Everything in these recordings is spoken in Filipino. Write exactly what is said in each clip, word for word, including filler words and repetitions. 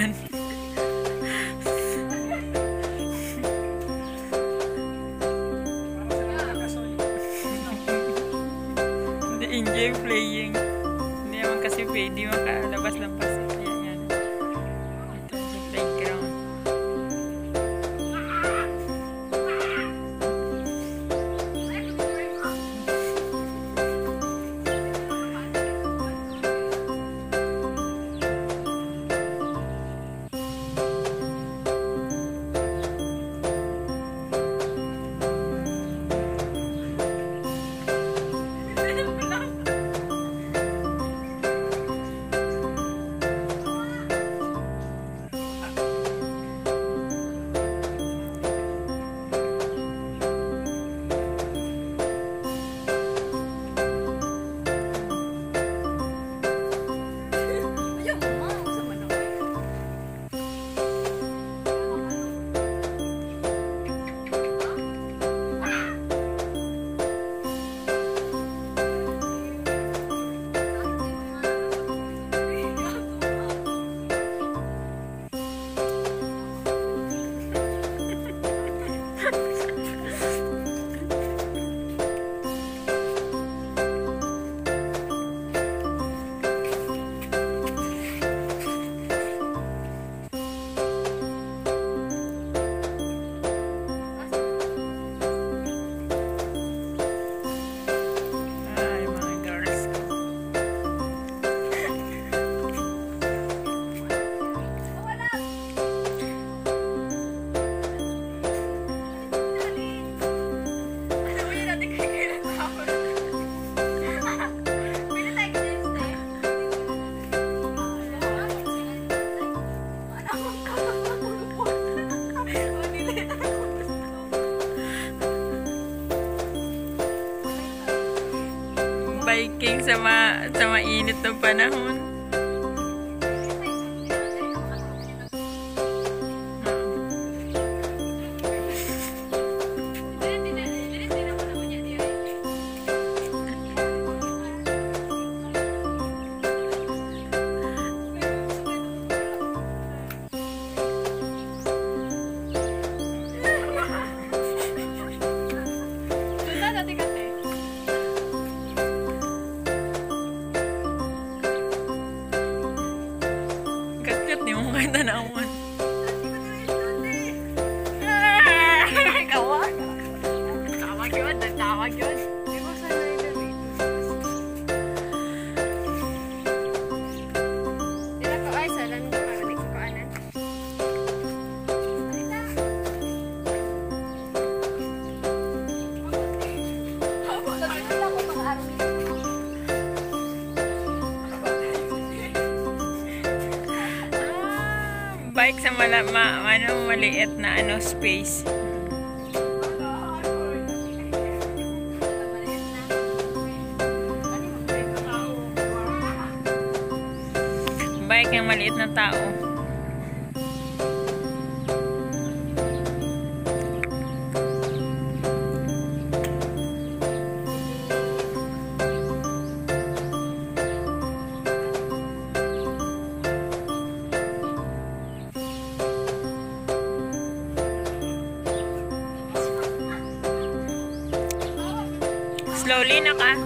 naman. Enjoy playing. Hindi naman kasi pwede makalabas-labas. Yan, yan. Ito sa playground. Biking sa, ma sa mainit ng panahon. Tanawan. Kawag. Tawag yun. Tawag yun. Dila ko ay salan ko para di ko anan. Bike sa mala, ma, ano, maliit na ano, space. Bike yung maliit na tao. Slowly na ka.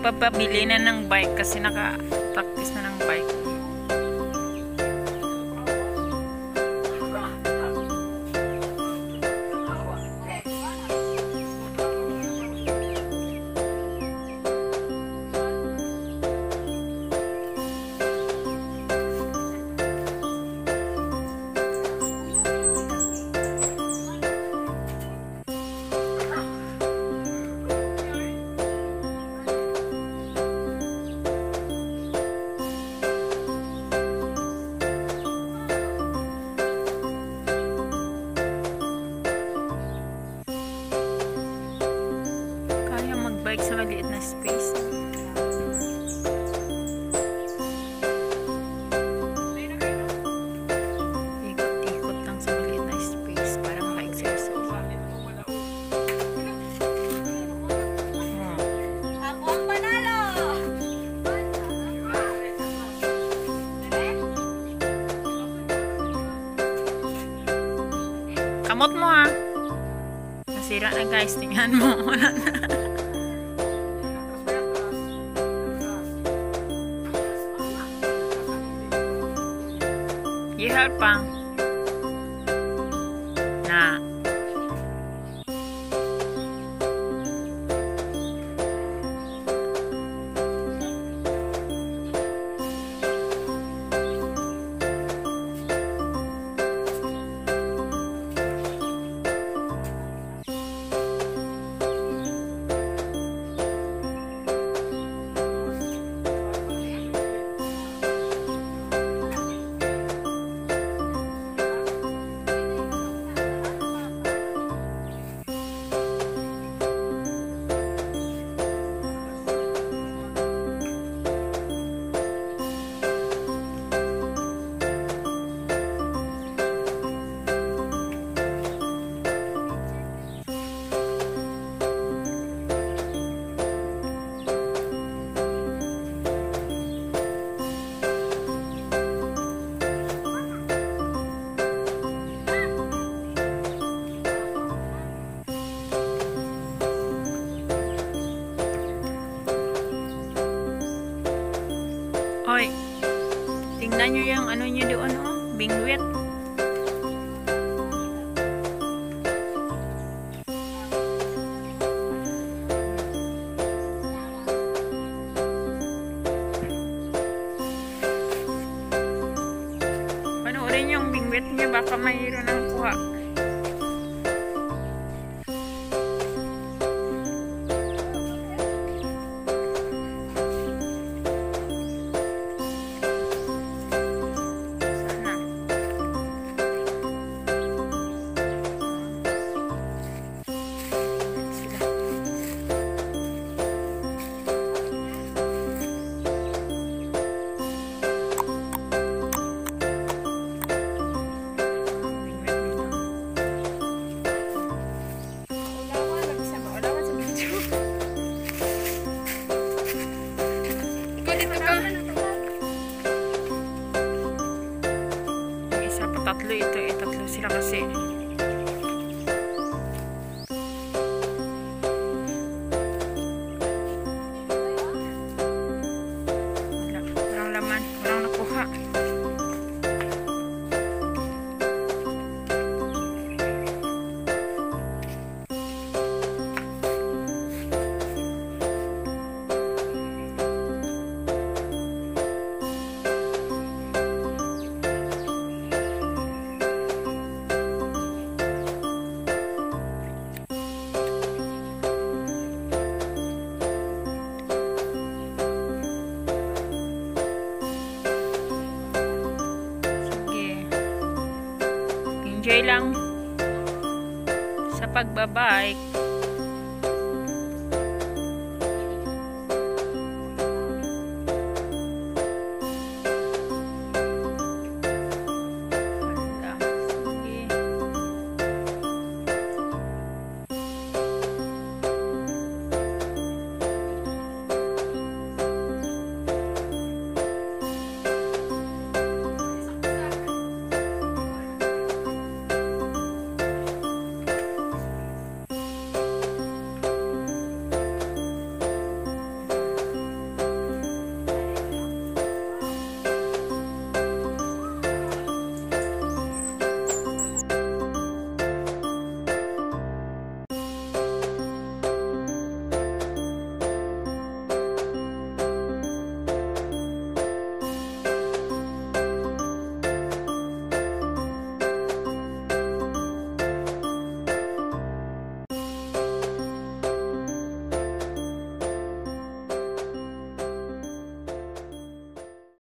magpapabili na ng bike kasi naka-practice na ng bike. Bike sa maliit na space. Ikot-ikot lang sa maliit na space para maka-exercise. Hmm. Ako ang panalo! Kamot mo ha. Nasira na guys. Tingnan mo. Wala na. Ihal pang na Hoy, tingnan nyo yung ano nyo doon, oh, bingwit. Panoorin yung bingwit nyo, baka mayroon ng kuha. Tatlo ito, eh, tatlo sila kasi. Wala, walang laman, walang nakuha. Enjoy lang sa pagbabike.